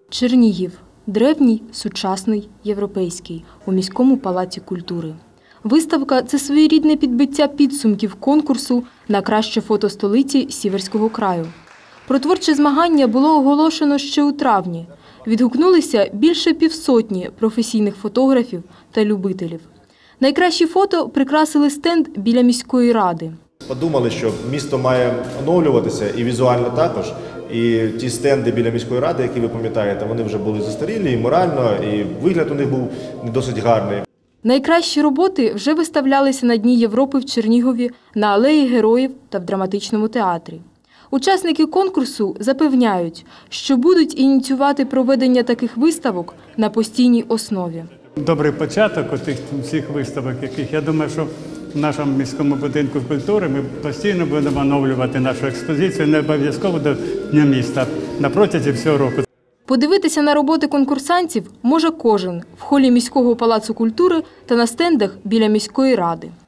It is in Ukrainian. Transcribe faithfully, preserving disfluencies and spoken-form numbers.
Чернігів – древній, сучасний, європейський у міському палаці культури. Виставка – це своєрідне підбиття підсумків конкурсу на краще фото столиці Сіверського краю. Про творче змагання було оголошено ще у травні. Відгукнулися більше півсотні професійних фотографів та любителів. Найкращі фото прикрасили стенд біля міської ради. Подумали, що місто має оновлюватися і візуально також. І ті стенди біля міської ради, які ви пам'ятаєте, вони вже були застарілі і морально, і вигляд у них був не досить гарний. Найкращі роботи вже виставлялися на Дні Європи в Чернігові, на Алеї Героїв та в драматичному театрі. Учасники конкурсу запевняють, що будуть ініціювати проведення таких виставок на постійній основі. Добрий початок у тих всіх виставок, яких, я думаю, що в нашому міському будинку культури ми постійно будемо оновлювати нашу експозицію, не обов'язково до Дня міста, на протязі всього року. Подивитися на роботи конкурсантів може кожен в холі міського палацу культури та на стендах біля міської ради.